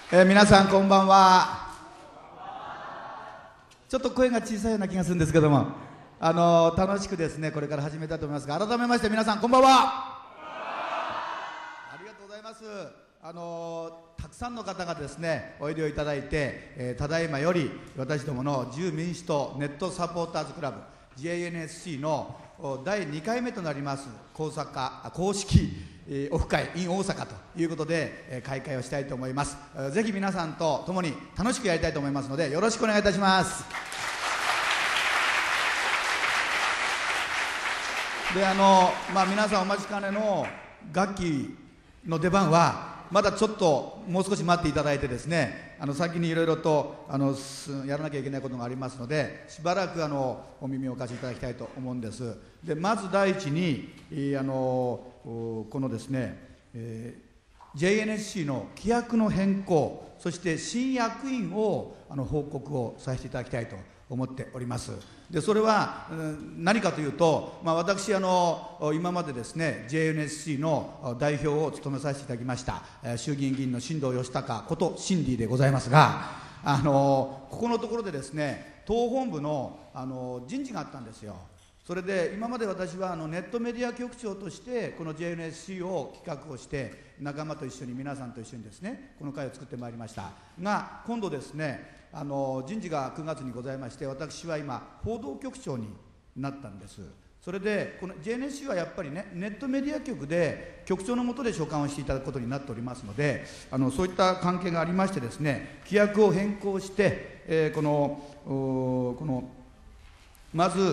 皆さんこんばんは。ちょっと声が小さいような気がするんですけども、楽しくですねこれから始めたいと思いますが、改めまして皆さんこんばんは。ありがとうございます。たくさんの方がですねおいでをいただいて、ただいまより私どもの自由民主党ネットサポーターズクラブ JNSC の第2回目となります公式オフ会 in 大阪ということで開会をしたいと思います。ぜひ皆さんと共に楽しくやりたいと思いますのでよろしくお願いいたします。で皆さんお待ちかねの楽器の出番はまだちょっともう少し待っていただいてですね、先にいろいろとやらなきゃいけないことがありますので、しばらくお耳をお貸しいただきたいと思うんです。でまず第一にこのですね、JNSC の規約の変更、そして新役員を報告をさせていただきたいと思っております。でそれは何かというと、私今までですね JNSC の代表を務めさせていただきました衆議院議員の新藤義孝ことシンディでございますが、ここのところでですね党本部の人事があったんですよ。それで今まで私はネットメディア局長としてこの JNSC を企画をして仲間と一緒に皆さんと一緒にですねこの会を作ってまいりましたが、今度ですね人事が9月にございまして、私は今報道局長になったんです。それでこの JNSC はやっぱりねネットメディア局で局長の下で所管をしていただくことになっておりますので、そういった関係がありましてですね規約を変更して、このまず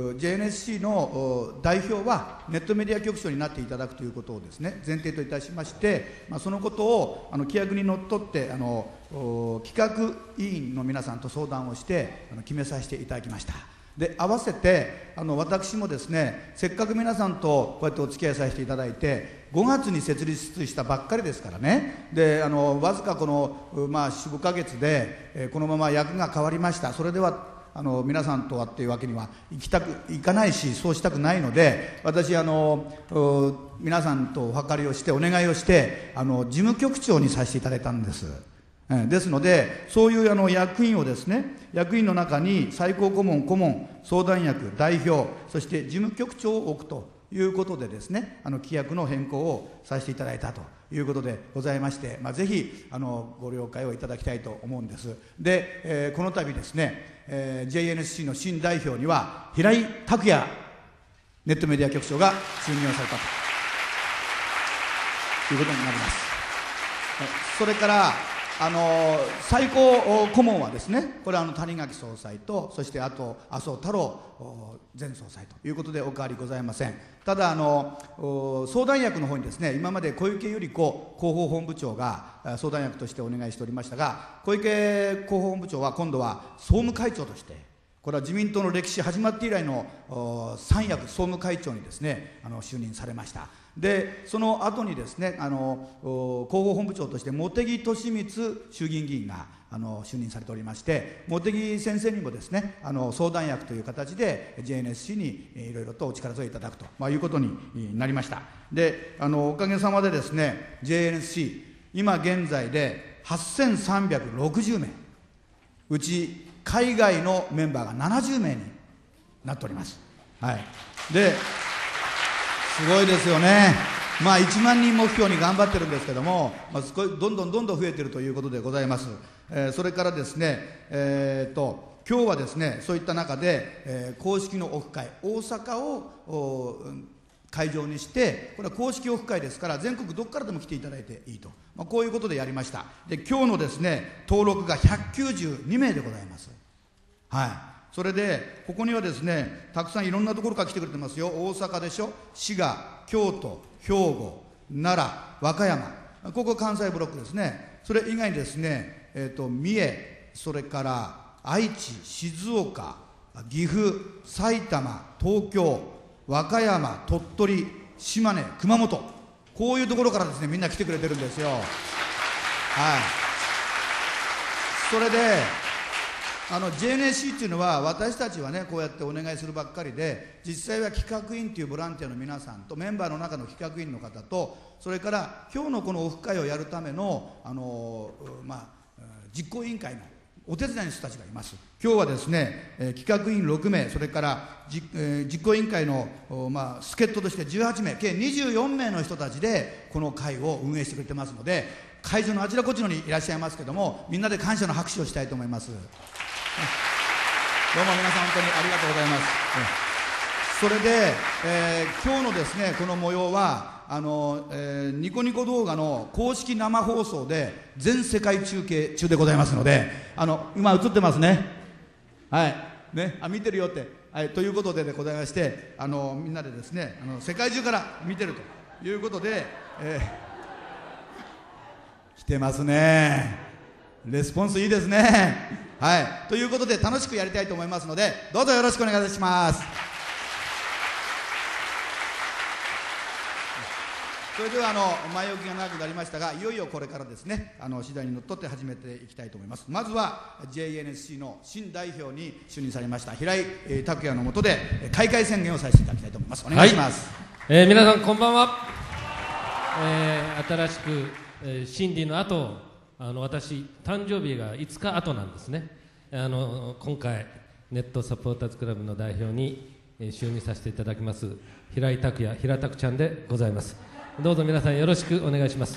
JNSC の代表はネットメディア局長になっていただくということをですね前提といたしまして、そのことを規約にのっとって企画委員の皆さんと相談をして決めさせていただきました。で合わせて私もですねせっかく皆さんとこうやってお付き合いさせていただいて5月に設立したばっかりですからね。でわずかこの、45ヶ月で、このまま役が変わりました。それでは皆さんとはっていうわけにはいかないし、そうしたくないので、私皆さんとお諮りをしてお願いをして事務局長にさせていただいたんです。ですのでそういう役員をですね役員の中に最高顧問、顧問、相談役、代表、そして事務局長を置くということでですね規約の変更をさせていただいたということでございまして、ぜひご了解をいただきたいと思うんです。で、この度ですね、JNSC の新代表には平井卓也ネットメディア局長が就任をされたということになります。それから最高顧問はですねこれは谷垣総裁と、そしてあと麻生太郎前総裁ということでお変わりございません。ただ相談役の方にですね今まで小池百合子広報本部長が相談役としてお願いしておりましたが、小池広報本部長は今度は総務会長として、これは自民党の歴史始まって以来の三役総務会長にですね就任されました。でその後にですね広報本部長として茂木敏光衆議院議員が就任されておりまして、茂木先生にもですね相談役という形で JNSC にいろいろとお力添えいただくと、いうことになりました。でおかげさまでですね JNSC 今現在で8360名、うち海外のメンバーが70名になっております。ですごいですよね。1万人目標に頑張ってるんですけども、どんどん増えているということでございます。それからですね、今日はですねそういった中で、公式のオフ会大阪を会場にして、これは公式オフ会ですから全国どこからでも来ていただいていいと、こういうことでやりました。で今日のですね登録が192名でございます。それでここにはですねたくさんいろんなところから来てくれてますよ。大阪でしょ、滋賀、京都、兵庫、奈良、和歌山、ここ関西ブロックですね。それ以外にですね、三重、それから愛知、静岡、岐阜、埼玉、東京、和歌山、鳥取、島根、熊本、こういうところからですねみんな来てくれてるんですよ。それで JNSC っていうのは私たちはねこうやってお願いするばっかりで、実際は企画員というボランティアの皆さんとメンバーの中の企画員の方と、それから今日のこのオフ会をやるための、実行委員会のお手伝いの人たちがいます。今日はですね、企画員6名、それから実行委員会の、助っ人として18名、計24名の人たちでこの会を運営してくれてますので、会場のあちらこちらにいらっしゃいますけども、みんなで感謝の拍手をしたいと思います。どうも皆さん本当にありがとうございます。それで、今日のですねこの模様はニコニコ動画の公式生放送で全世界中継中でございますので、今映ってますね、はいね、見てるよって、はい、ということでございまして、みんなでですね世界中から見てるということで、来てますね。レスポンスいいですね。はい、ということで楽しくやりたいと思いますので、どうぞよろしくお願いいたします。それでは前置きが長くなりましたが、いよいよこれからですね次第にのっとって始めていきたいと思います。まずは JNSC の新代表に就任されました平井拓也の下で開会宣言をさせていただきたいと思います。お願いします。 はい、皆さんこんばんは。新しく、新理の後、私誕生日が5日後なんですね。今回ネットサポーターズクラブの代表に就任させていただきます平井拓也、平拓ちゃんでございます。どうぞ皆さんよろしくお願いします。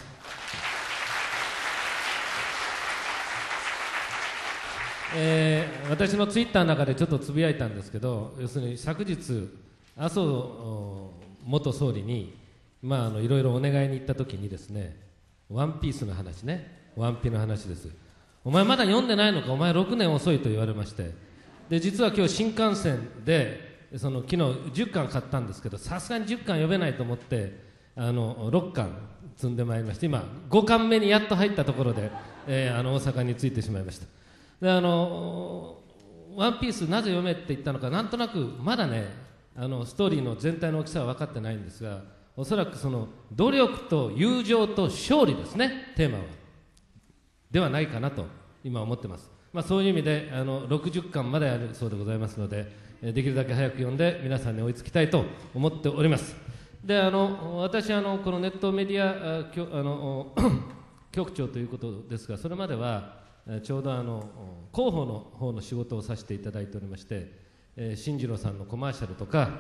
私のツイッターの中でちょっとつぶやいたんですけど、要するに昨日麻生元総理にいろいろお願いに行った時にですね、ワンピースの話ね、ワンピの話です。お前まだ読んでないのか、お前6年遅いと言われまして、で実は今日新幹線で昨日10巻買ったんですけど、さすがに10巻読めないと思って6巻積んでまいりまして、今5巻目にやっと入ったところで、大阪に着いてしまいました。でワンピースなぜ読めって言ったのか、なんとなくまだねストーリーの全体の大きさは分かってないんですが、おそらくその努力と友情と勝利ですね、テーマはではないかなと今思ってます。そういう意味で60巻まであるそうでございますので、できるだけ早く読んで皆さんに追いつきたいと思っております。で私このネットメディア局長ということですが、それまではちょうど広報の方の仕事をさせていただいておりまして、進次郎さんのコマーシャルとか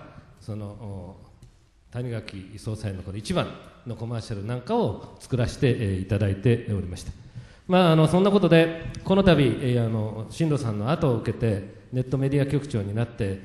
谷垣総裁のこの一番のコマーシャルなんかを作らせていただいておりました。そんなことでこの度進藤さんの後を受けてネットメディア局長になって、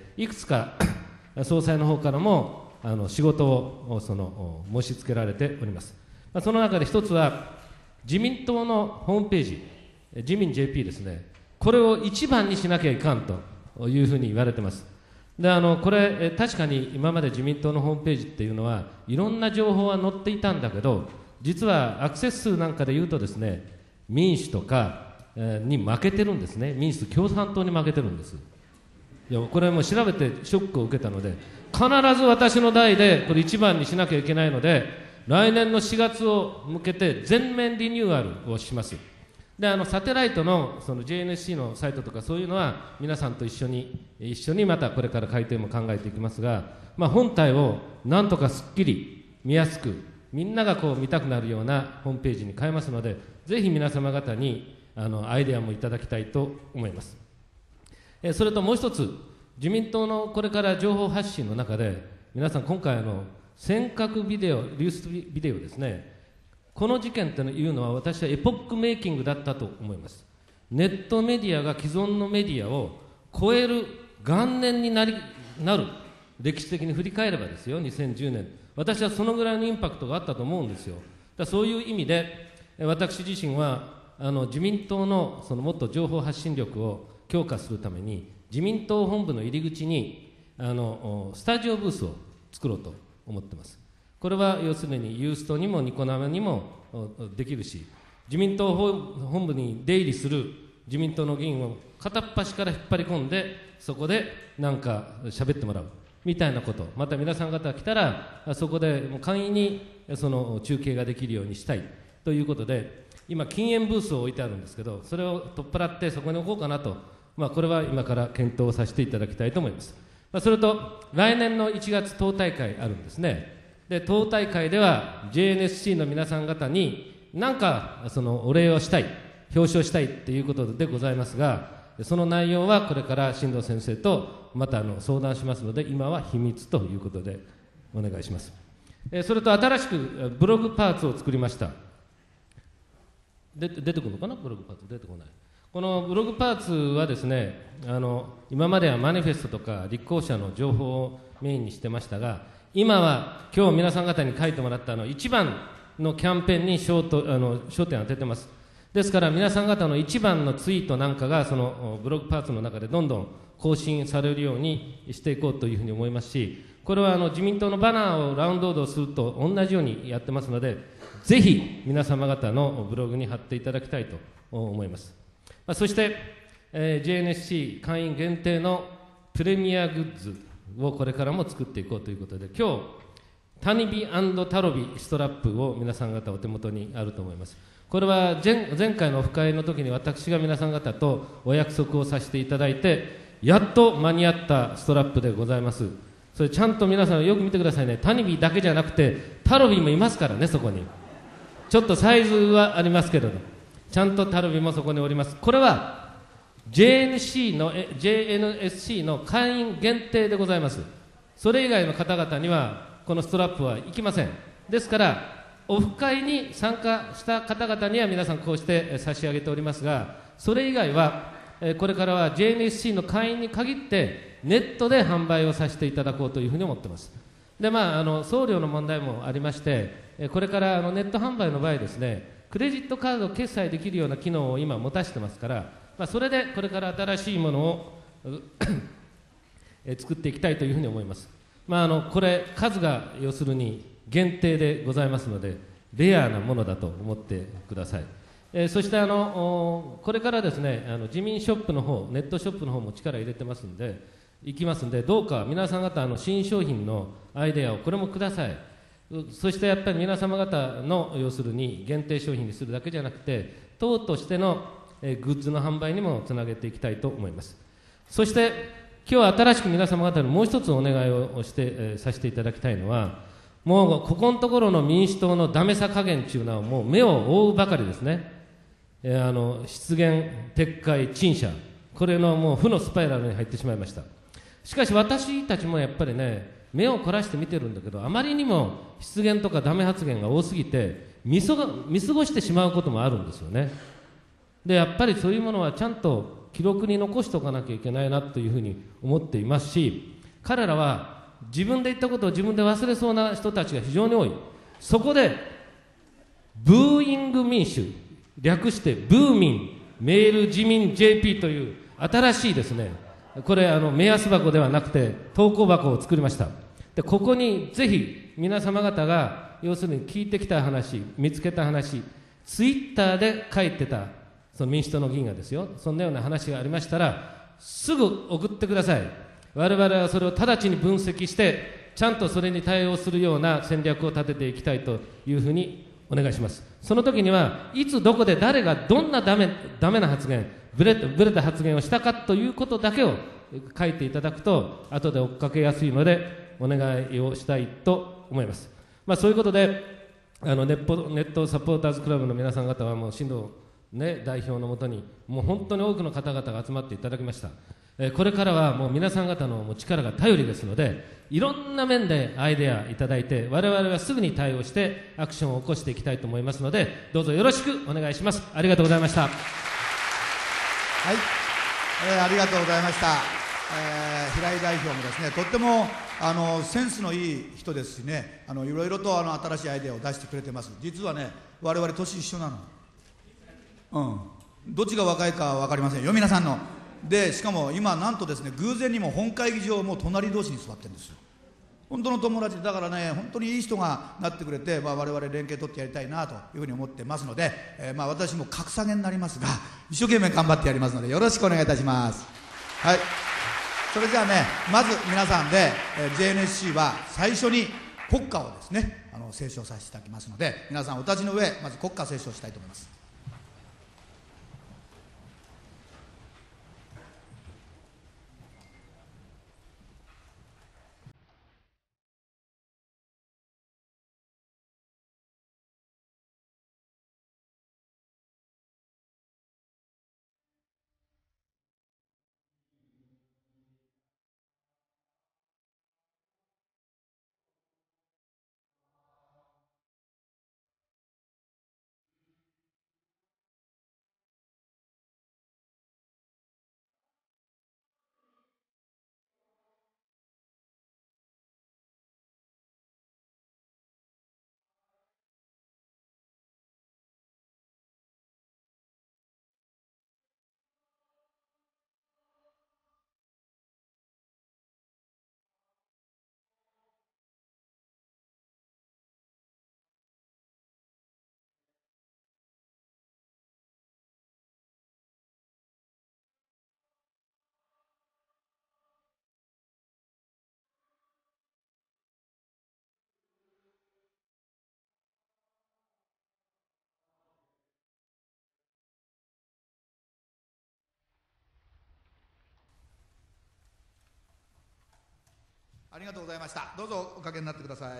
いくつか総裁の方からも仕事を申し付けられております。その中で一つは自民党のホームページ、自民 JP ですね、これを一番にしなきゃいかんというふうに言われてます。でこれ確かに今まで自民党のホームページっていうのはいろんな情報は載っていたんだけど、実はアクセス数なんかでいうとですね、民主とかに負けてるんですね。民主共産党に負けてるんです。いやこれも調べてショックを受けたので、必ず私の代でこれ一番にしなきゃいけないので、来年の4月を向けて全面リニューアルをします。でサテライトのJNSC のサイトとかそういうのは皆さんと一緒にまたこれから改定も考えていきますが、本体をなんとかすっきり見やすく、みんなが見たくなるようなホームページに変えますので、ぜひ皆様方にアイデアもいただきたいと思います。それともう一つ、自民党のこれから情報発信の中で、皆さん今回尖閣ビデオ、ニュースビデオですね、この事件というのは私はエポックメイキングだったと思います。ネットメディアが既存のメディアを超える元年になる、歴史的に振り返ればですよ、2010年、私はそのぐらいのインパクトがあったと思うんですよ。そういう意味で私自身は自民党のもっと情報発信力を強化するために、自民党本部の入り口にスタジオブースを作ろうと思ってます。これは要するにユーストにもニコ生にもできるし、自民党本部に出入りする自民党の議員を片っ端から引っ張り込んで、そこでなんか喋ってもらうみたいなこと、また皆さん方が来たらそこでもう簡易に中継ができるようにしたいということで、今禁煙ブースを置いてあるんですけど、それを取っ払ってそこに置こうかなとこれは今から検討させていただきたいと思います。それと来年の1月党大会あるんですね。で党大会では JNSC の皆さん方に何かそのお礼をしたい、表彰したいということでございますが、その内容はこれから進藤先生とまた相談しますので、今は秘密ということでお願いします。それと新しくブログパーツを作りました。出てくるのかな、ブログパーツ出てこない。このブログパーツはですね、今まではマニフェストとか立候補者の情報をメインにしてましたが、今は今日皆さん方に書いてもらった一番のキャンペーンに焦点を当ててます。ですから皆さん方の一番のツイートなんかがそのブログパーツの中でどんどん更新されるようにしていこうというふうに思いますし、これは自民党のバナーをラウンロードすると同じようにやってますので、ぜひ皆様方のブログに貼っていただきたいと思います。そして、JNSC 会員限定のプレミアグッズをこれからも作っていこうということで、今日タニビ&タロビストラップを皆さん方お手元にあると思います。これは 前回のオフ会の時に私が皆さん方とお約束をさせていただいて、やっと間に合ったストラップでございます。それちゃんと皆さんよく見てくださいね。タニビだけじゃなくてタロビもいますからね、そこにちょっとサイズはありますけれど、ちゃんとタロビもそこにおります。これは JNSC の会員限定でございます。それ以外の方々にはこのストラップはいきません。ですからオフ会に参加した方々には皆さんこうして差し上げておりますが、それ以外はこれからは JNSC の会員に限ってネットで販売をさせていただこうというふうに思っています。で送料の問題もありまして、これからネット販売の場合ですね、クレジットカードを決済できるような機能を今持たせてますから、それでこれから新しいものを作っていきたいというふうに思います。これ数が要するに限定でございますのでレアなものだと思ってください。そしてこれからですね、自民ショップの方、ネットショップの方も力入れてますんで、行きますんで、どうか皆さん方新商品のアイデアをこれもください。そしてやっぱり皆様方の要するに限定商品にするだけじゃなくて、党としてのグッズの販売にもつなげていきたいと思います。そして今日は新しく皆様方にもう一つお願いをして、させていただきたいのは、もうここのところの民主党のダメさ加減というのはもう目を覆うばかりですね。失言、撤回、陳謝、これのもう負のスパイラルに入ってしまいました。しかし私たちもやっぱりね、目を凝らして見てるんだけど、あまりにも失言とかダメ発言が多すぎて見過ごしてしまうこともあるんですよね。でやっぱりそういうものはちゃんと記録に残しておかなきゃいけないなというふうに思っていますし、彼らは自分で言ったことを自分で忘れそうな人たちが非常に多い。そこでブーイング民主、略してブーミンメール自民 JP という新しいですね、これ目安箱ではなくて投稿箱を作りました。でここにぜひ皆様方が要するに聞いてきた話、見つけた話、ツイッターで書いてたその民主党の議員がですよ、そんなような話がありましたらすぐ送ってください。我々はそれを直ちに分析してちゃんとそれに対応するような戦略を立てていきたいというふうにお願いします。その時にはいつどこで誰がどんなダメな発言、ブレた発言をしたかということだけを書いていただくと後で追っかけやすいのでお願いをしたいと思います。そういうことでネットサポーターズクラブの皆さん方はもう進藤、代表のもとにもう本当に多くの方々が集まっていただきました。これからはもう皆さん方の力が頼りですので、いろんな面でアイデアいただいて我々はすぐに対応してアクションを起こしていきたいと思いますので、どうぞよろしくお願いします。ありがとうございました。 はい、ありがとうございました。平井代表もですね、とってもセンスのいい人ですしね、いろいろと新しいアイデアを出してくれてます。実はね、我々年一緒なの。どっちが若いか分かりませんよ、皆さんの。でしかも今なんとですね、偶然にも本会議場も隣同士に座ってるんですよ。本当の友達だからね、本当にいい人がなってくれて、我々連携取ってやりたいなというふうに思ってますので、私も格下げになりますが一生懸命頑張ってやりますのでよろしくお願いいたします。はい、それじゃあね、まず皆さんで、JNSC は最初に国歌をですね斉唱させていただきますので、皆さんお立ちの上、まず国歌斉唱したいと思います。 ありがとうございました。どうぞおかけになってください。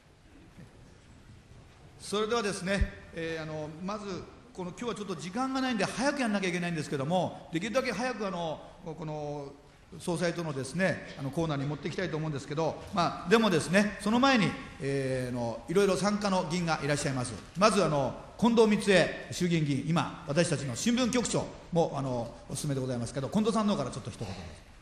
それではですね、まず今日はちょっと時間がないんで早くやらなきゃいけないんですけども、できるだけ早くこの総裁とのですねコーナーに持っていきたいと思うんですけど、でもですねその前に、いろいろ参加の議員がいらっしゃいます。まず近藤光恵衆議院議員、今私たちの新聞局長もお勧めでございますけど、近藤さんの方からちょっと一言です。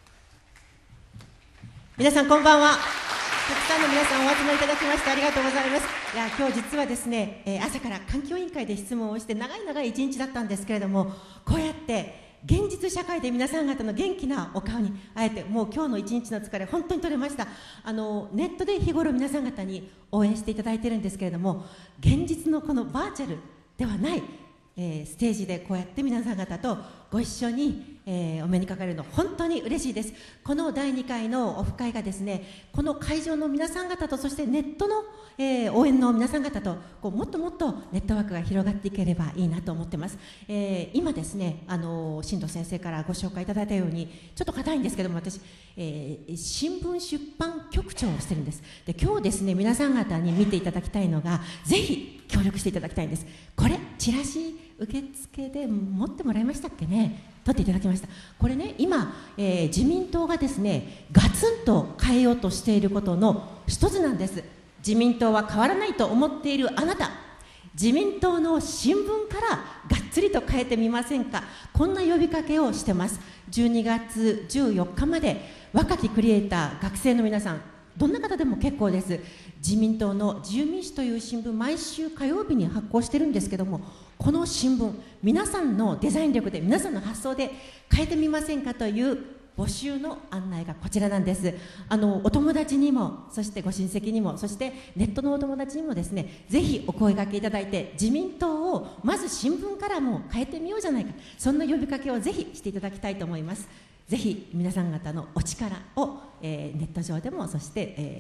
皆さんこんばんは。たくさんの皆さんお集まりいただきましてありがとうございます。いや今日実はですね、朝から環境委員会で質問をして長い一日だったんですけれども、こうやって現実社会で皆さん方の元気なお顔に会えて、もう今日の一日の疲れ本当に取れました。ネットで日頃皆さん方に応援していただいているんですけれども、現実のこのバーチャルではない、ステージでこうやって皆さん方とご一緒に、お目にかかれるの本当に嬉しいです。この第2回のオフ会がですね、この会場の皆さん方と、そしてネットの、応援の皆さん方ともっともっとネットワークが広がっていければいいなと思ってます。今ですね、新藤先生からご紹介いただいたようにちょっと硬いんですけども、私、新聞出版局長をしてるんです。で今日ですね皆さん方に見ていただきたいのが、ぜひ協力していただきたいんです。これチラシ受付で持ってもらいましたっけね。取っていただきました。これね今、自民党がですねガツンと変えようとしていることの一つなんです。自民党は変わらないと思っているあなた、自民党の新聞からがっつりと変えてみませんか。こんな呼びかけをしてます。12月14日まで若きクリエイター、学生の皆さん、どんな方でも結構です。自民党の自由民主という新聞、毎週火曜日に発行してるんですけども、この新聞皆さんのデザイン力で、皆さんの発想で変えてみませんかという募集の案内がこちらなんです。お友達にも、そしてご親戚にも、そしてネットのお友達にもですね、ぜひお声掛けいただいて、自民党をまず新聞からも変えてみようじゃないか、そんな呼びかけをぜひしていただきたいと思います。ぜひ皆さん方のお力を、ネット上でも、そして、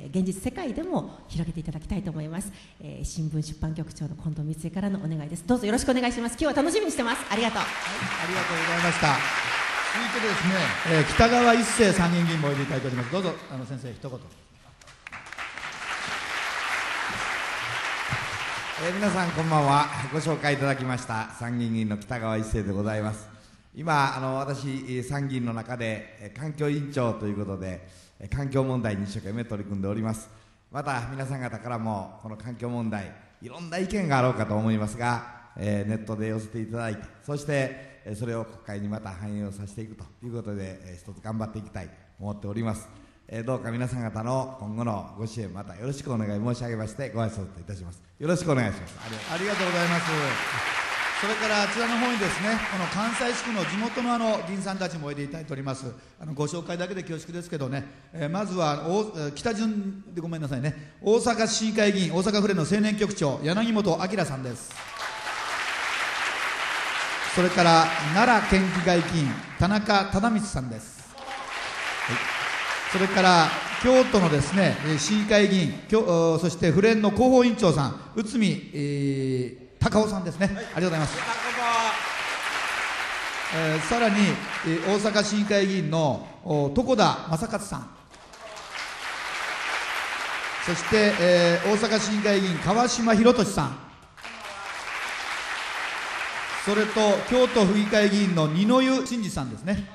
現実世界でも広げていただきたいと思います。新聞出版局長の近藤光恵からのお願いです。どうぞよろしくお願いします。今日は楽しみにしてます。ありがとう。 はい、ありがとうございました。続いてですね、北川一生参議院議員もおいでいただいております。どうぞ先生一言。 皆さんこんばんは。ご紹介いただきました参議院議員の北川一生でございます。今私参議院の中で環境委員長ということで環境問題に一生懸命取り組んでおります。また皆さん方からもこの環境問題いろんな意見があろうかと思いますが、ネットで寄せていただいて、そしてそれを国会にまた反映をさせていくということで一つ頑張っていきたいと思っております。どうか皆さん方の今後のご支援またよろしくお願い申し上げましてご挨拶いたします。よろしくお願いします。 ありがとうございます。それからあちらの方にですね、この関西地区の地元の議員さんたちもおいでいただいております。ご紹介だけで恐縮ですけどね、まずは北順でごめんなさいね、大阪市議会議員、大阪府連の青年局長柳本明さんです。それから奈良県議会議員田中忠光さんです。はい、それから京都のですね市議会議員、そして府連の広報委員長さん内海高尾さんですね、はい、ありがとうございます。さらに、大阪市議会議員の床田正勝さん、そして、大阪市議会議員川島博俊さん、それと京都府議会議員の二之湯真嗣さんですね。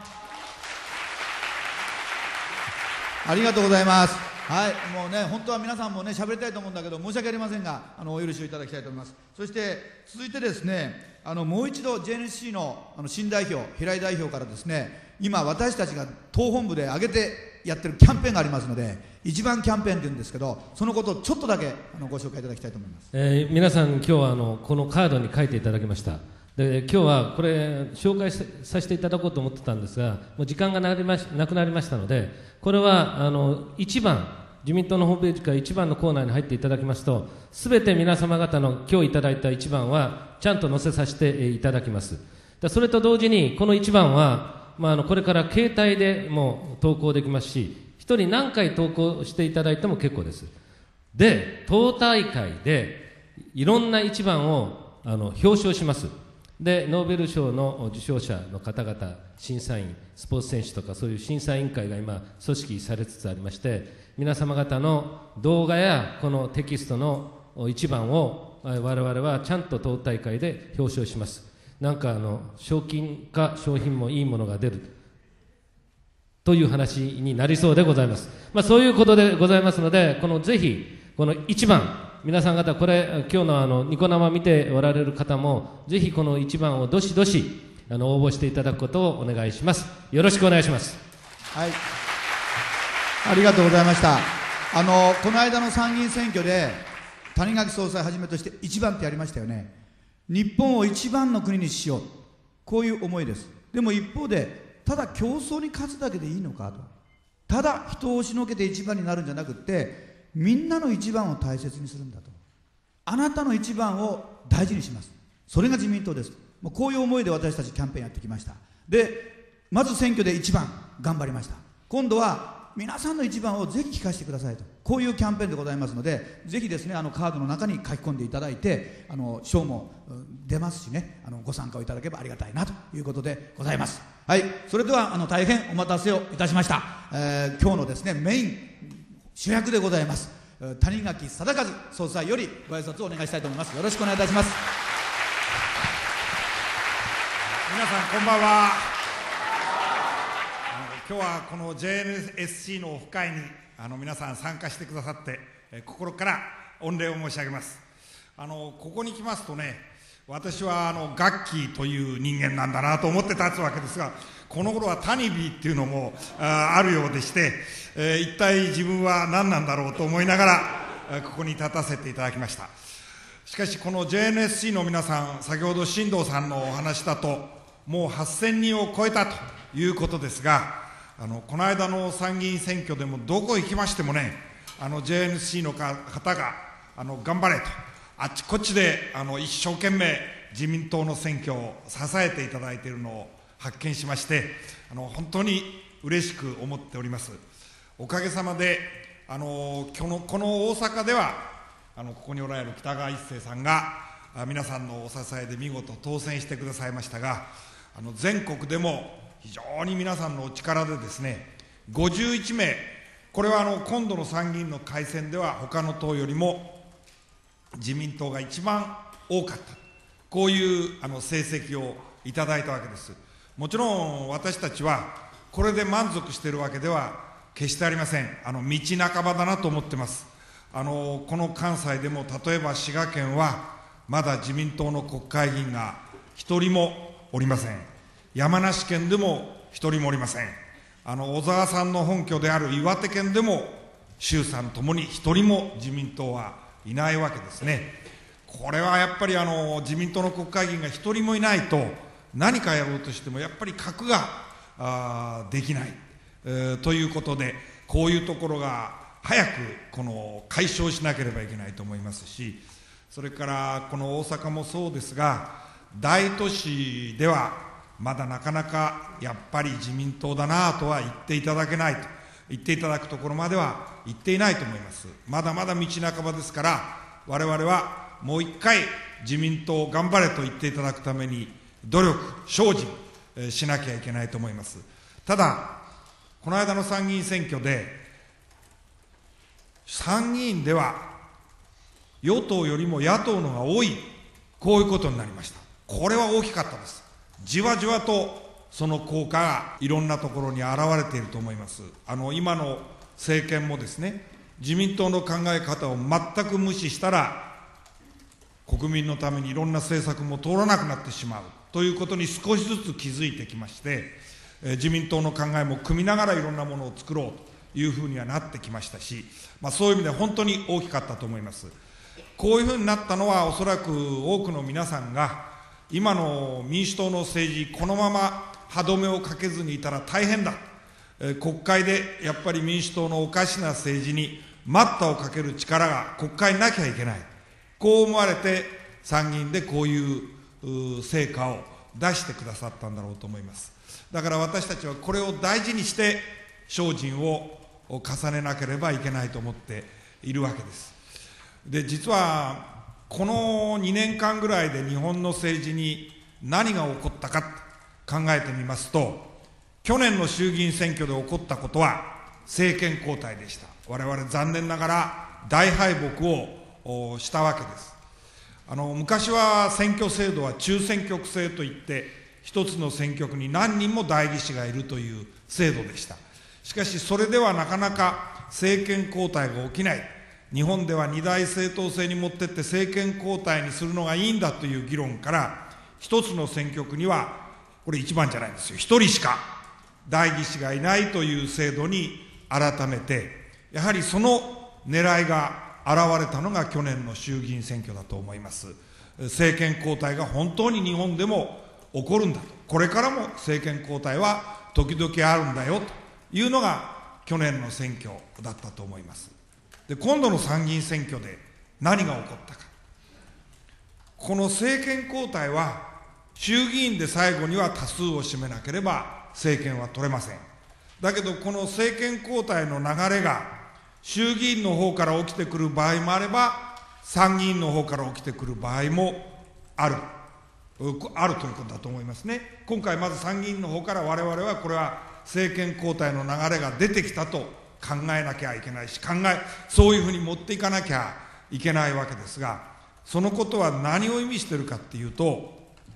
ありがとうございます。はい、もうね、本当は皆さんもね、喋りたいと思うんだけど、申し訳ありませんが、お許しをいただきたいと思います。そして続いてですね、もう一度 JNC の新代表、平井代表からですね、今、私たちが党本部で挙げてやってるキャンペーンがありますので、一番キャンペーンっていうんですけど、そのことをちょっとだけご紹介いただきたいと思います。 皆さん、今日はこのカードに書いていただきました。で今日はこれ紹介させていただこうと思ってたんですが、もう時間がなくなりましたので、これは1番、自民党のホームページから1番のコーナーに入っていただきますと、すべて皆様方の今日いただいた1番はちゃんと載せさせていただきます。それと同時にこの1番は、これから携帯でも投稿できますし、1人何回投稿していただいても結構です。で党大会でいろんな1番を表彰します。 でノーベル賞の受賞者の方々、審査員、スポーツ選手とかそういう審査委員会が今組織されつつありまして、皆様方の動画やこのテキストの一番を我々はちゃんと党大会で表彰します。なんか賞金か商品もいいものが出るという話になりそうでございます。そういうことでございますので、ぜひこの1番、皆さん方、これ今日のニコ生見ておられる方もぜひこの1番をどしどし応募していただくことをお願いします。よろしくお願いします。 はい、ありがとうございました。この間の参議院選挙で谷垣総裁はじめとして1番ってやりましたよね。日本を1番の国にしよう、こういう思いです。でも一方で、ただ競争に勝つだけでいいのかと、ただ人を押しのけて1番になるんじゃなくって、みんなの1番を大切にするんだと、あなたの1番を大事にします、それが自民党です。もうこういう思いで私たちキャンペーンやってきました。でまず選挙で1番頑張りました。今度は皆さんの1番をぜひ聞かせてくださいと、こういうキャンペーンでございますので、ぜひですね、カードの中に書き込んでいただいて、賞も出ますしね、ご参加をいただければありがたいなということでございます。はい、それでは大変お待たせをいたしました。今日のですねメイン主役でございます谷垣禎一総裁よりご挨拶をお願いしたいと思います。よろしくお願いいたします。 皆さんこんばんは。今日はこの JNSC のオフ会に皆さん参加してくださって心から御礼を申し上げます。ここに来ますとね、私はガッキーという人間なんだなと思って立つわけですが、この頃はタニビーっていうのもあるようでして、一体自分は何なんだろうと思いながらここに立たせていただきました。しかしこの JNSC の皆さん、先ほど進藤さんのお話だともう8000人を超えたということですが、この間の参議院選挙でもどこ行きましてもね、JNSC の方が頑張れと、あっちこっちで一生懸命自民党の選挙を支えていただいているのを発見しまして、本当に嬉しく思っております。おかげさまでこの大阪ではここにおられる北川一生さんが皆さんのお支えで見事当選してくださいましたが、全国でも非常に皆さんのお力でですね、51名、これは今度の参議院の改選では他の党よりも自民党が一番多かった、こういう成績をいただいたわけです。もちろん私たちはこれで満足しているわけでは決してありません。道半ばだなと思ってます。この関西でも例えば滋賀県はまだ自民党の国会議員が一人もおりません。山梨県でも一人もおりません。小沢さんの本拠である岩手県でも衆参ともに一人も自民党はいないわけですね。これはやっぱり自民党の国会議員が一人もいないと何かやろうとしてもやっぱり核ができない、ということで、こういうところが早く解消しなければいけないと思いますし、それからこの大阪もそうですが、大都市ではまだなかなかやっぱり自民党だなとは言っていただけないと、言っていただくところまでは言っていないと思います。まだまだ道半ばですから、我々はもう一回自民党頑張れと言っていただくために努力精進しなきゃいけないと思います。ただこの間の参議院選挙で参議院では与党よりも野党のが多い、こういうことになりました。これは大きかったです。じわじわとその効果がいろんなところに現れていると思います。今の政権もですね、自民党の考え方を全く無視したら国民のためにいろんな政策も通らなくなってしまうということに少しずつ気づいてきまして、自民党の考えも組みながらいろんなものを作ろうというふうにはなってきましたし、そういう意味で本当に大きかったと思います。こういうふうになったのはおそらく多くの皆さんが今の民主党の政治、このまま歯止めをかけずにいたら大変だ、国会でやっぱり民主党のおかしな政治に待ったをかける力が国会になきゃいけない、こう思われて参議院でこういう成果を出してくださったんだろうと思います。だから私たちはこれを大事にして精進を重ねなければいけないと思っているわけです。で、実はこの2年間ぐらいで日本の政治に何が起こったか考えてみますと、去年の衆議院選挙で起こったことは政権交代でした。我々残念ながら大敗北をしたわけです。昔は選挙制度は中選挙区制といって、一つの選挙区に何人も代議士がいるという制度でした。しかしそれではなかなか政権交代が起きない。日本では二大政党制に持ってって政権交代にするのがいいんだという議論から、一つの選挙区には、これ一番じゃないんですよ、一人しか代議士がいないという制度に改めて、やはりその狙いが現れたのが去年の衆議院選挙だと思います。政権交代が本当に日本でも起こるんだと、これからも政権交代は時々あるんだよというのが去年の選挙だったと思います。で、今度の参議院選挙で何が起こったか。この政権交代は衆議院で最後には多数を占めなければ政権は取れません。だけどこの政権交代の流れが衆議院の方から起きてくる場合もあれば、参議院の方から起きてくる場合もあるということだと思いますね。今回まず参議院の方から我々はこれは政権交代の流れが出てきたと考えなきゃいけないし、そういうふうに持っていかなきゃいけないわけですが、そのことは何を意味しているかっていうと、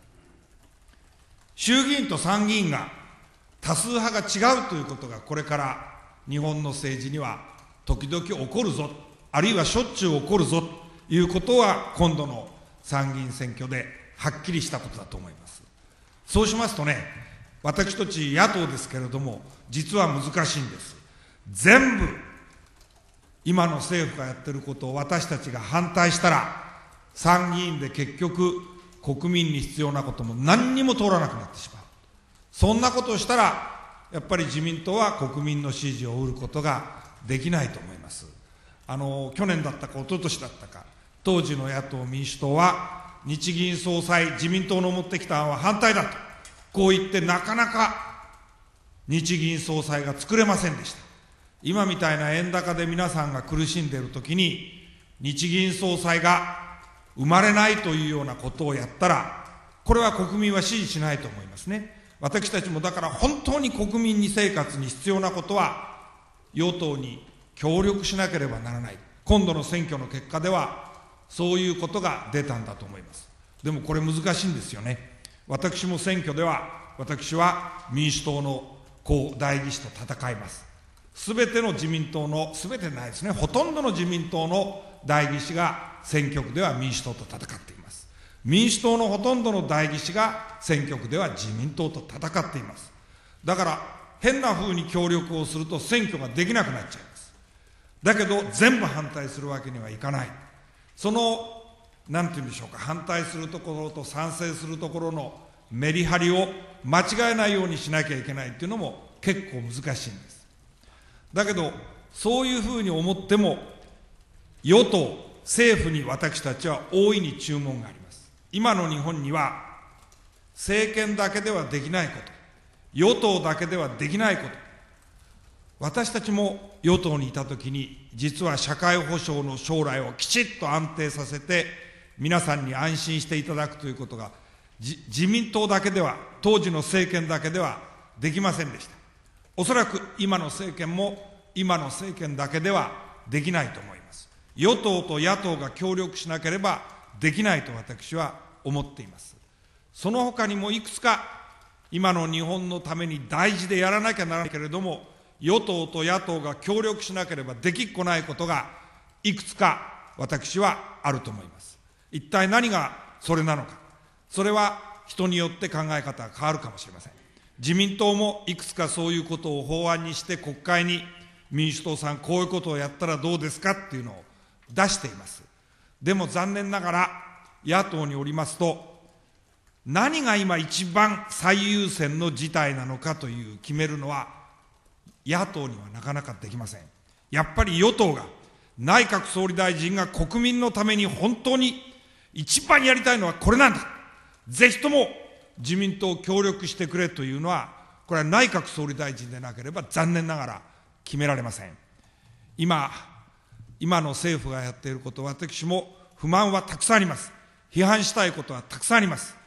衆議院と参議院が多数派が違うということがこれから日本の政治には時々起こるぞ、あるいはしょっちゅう起こるぞということは今度の参議院選挙ではっきりしたことだと思います。そうしますとね、私たち野党ですけれども実は難しいんです。全部今の政府がやってることを私たちが反対したら、参議院で結局国民に必要なことも何にも通らなくなってしまう。そんなことをしたらやっぱり自民党は国民の支持を得ることができないと思います。去年だったか一昨年だったか、当時の野党民主党は日銀総裁、自民党の持ってきた案は反対だとこう言って、なかなか日銀総裁が作れませんでした。今みたいな円高で皆さんが苦しんでいるときに日銀総裁が生まれないというようなことをやったら、これは国民は支持しないと思いますね。私たちもだから本当に国民に生活に必要なことは与党に協力しなければならない。今度の選挙の結果ではそういうことが出たんだと思います。でもこれ難しいんですよね。私も選挙では、私は民主党の代議士と戦います。すべての自民党の、すべてないですね、ほとんどの自民党の代議士が選挙区では民主党と戦っています。民主党のほとんどの代議士が選挙区では自民党と戦っています。だから変な風に協力をすると選挙ができなくなっちゃいます。だけど全部反対するわけにはいかない。そのなんて言うんでしょうか、反対するところと賛成するところのメリハリを間違えないようにしなきゃいけないっていうのも結構難しいんです。だけどそういうふうに思っても与党、政府に私たちは大いに注文があります。今の日本には政権だけではできないこと、与党だけではできないこと、私たちも与党にいたときに実は社会保障の将来をきちっと安定させて皆さんに安心していただくということが自民党だけでは、当時の政権だけではできませんでした。おそらく今の政権も今の政権だけではできないと思います。与党と野党が協力しなければできないと私は思っています。その他にもいくつか今の日本のために大事でやらなきゃならないけれども、与党と野党が協力しなければできっこないことがいくつか私はあると思います。一体何がそれなのか。それは人によって考え方が変わるかもしれません。自民党もいくつかそういうことを法案にして国会に民主党さんこういうことをやったらどうですかっていうのを出しています。でも残念ながら野党におりますと、何が今一番最優先の事態なのかという決めるのは野党にはなかなかできません。やっぱり与党が、内閣総理大臣が国民のために本当に一番やりたいのはこれなんだ、ぜひとも自民党協力してくれというのは、これは内閣総理大臣でなければ残念ながら決められません。今の政府がやっていること、私も不満はたくさんあります。批判したいことはたくさんあります。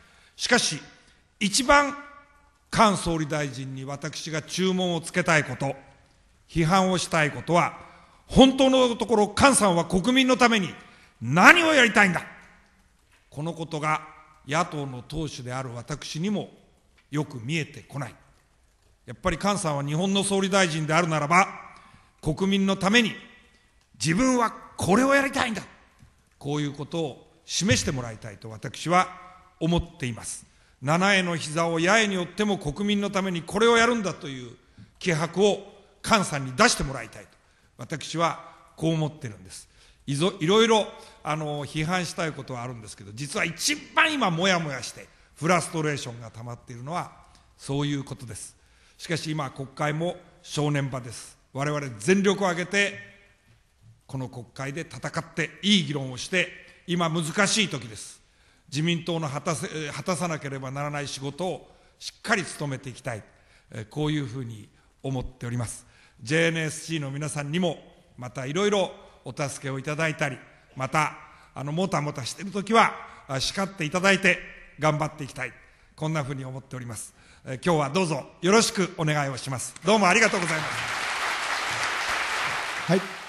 しかし、一番菅総理大臣に私が注文をつけたいこと、批判をしたいことは、本当のところ、菅さんは国民のために何をやりたいんだ。このことが野党の党首である私にもよく見えてこない。やっぱり菅さんは日本の総理大臣であるならば、国民のために自分はこれをやりたいんだ。こういうことを示してもらいたいと私は思っています。七重の膝を八重によっても国民のためにこれをやるんだという気迫を菅さんに出してもらいたいと、私はこう思ってるんです。いろいろ批判したいことはあるんですけど、実は一番今もやもやしてフラストレーションが溜まっているのはそういうことです。しかし今国会も正念場です。我々全力を挙げてこの国会で戦っていい議論をして、今難しい時です。自民党の果たさなければならない仕事をしっかり務めていきたい、こういうふうに思っております。 JNSC の皆さんにもまたいろいろお助けをいただいたり、またもたもたしているときは叱っていただいて頑張っていきたい、こんなふうに思っております。今日はどうぞよろしくお願いをします。どうもありがとうございます。 はい。